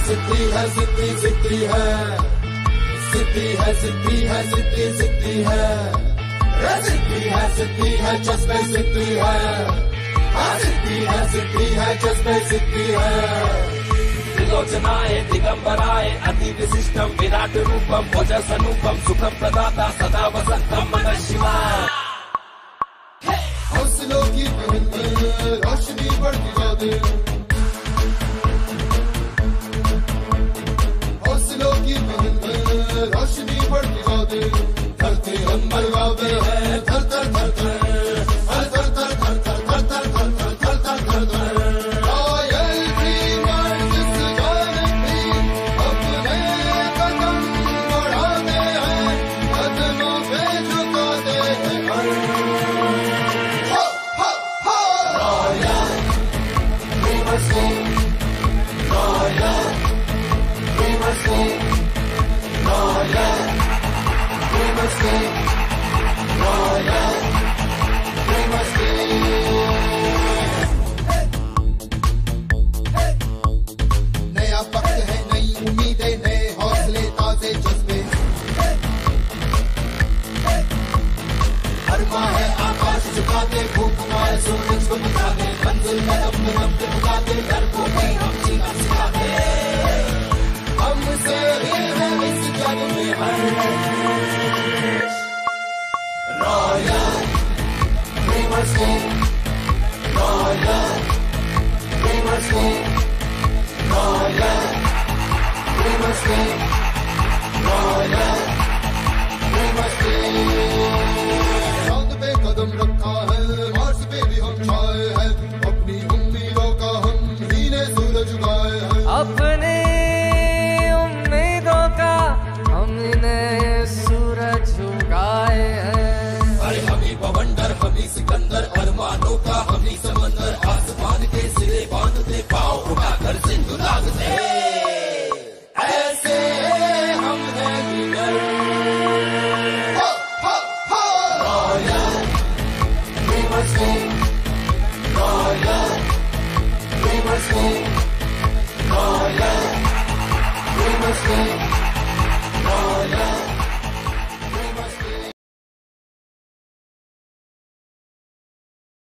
जिद्दी है, जिद्दी जिद्दी है, जिद्दी है, जिद्दी है, जिद्दी जिद्दी है, जिद्दी है, जिद्दी है, जज्बे जिद्दी है, जिद्दी है, जिद्दी है, जज्बे जिद्दी है। विलोचनाय दिगंबराय अति विशिष्टम विराट रूपम ओजस अनुपम सुखम प्रदाता सदा वसंतम मनः शिवाय। हौसलों की महल में रोशनी बढ़ती जाए, हौसलों की महल में रोशनी बढ़ती जाए। धरती अंबर गावे है थर थर थर थर, थर थर थर थर थर थर थर थर थर थर थर थर। रॉयल फीवर जिस जानिब भी अपने कदम बढ़ाते हैं, कदमों पे झुकाते हैं पर। नया वक्त है, नई उम्मीदें, नए हौसले, ताजे जज्बे। हर माह है आकाश झुकाते, भूख मारे सूरज को बुझाते, मंजिल में अपने वक्त बुझाते, डर को भी हम जीना सिखाते। हमसे ही है इस जग में हर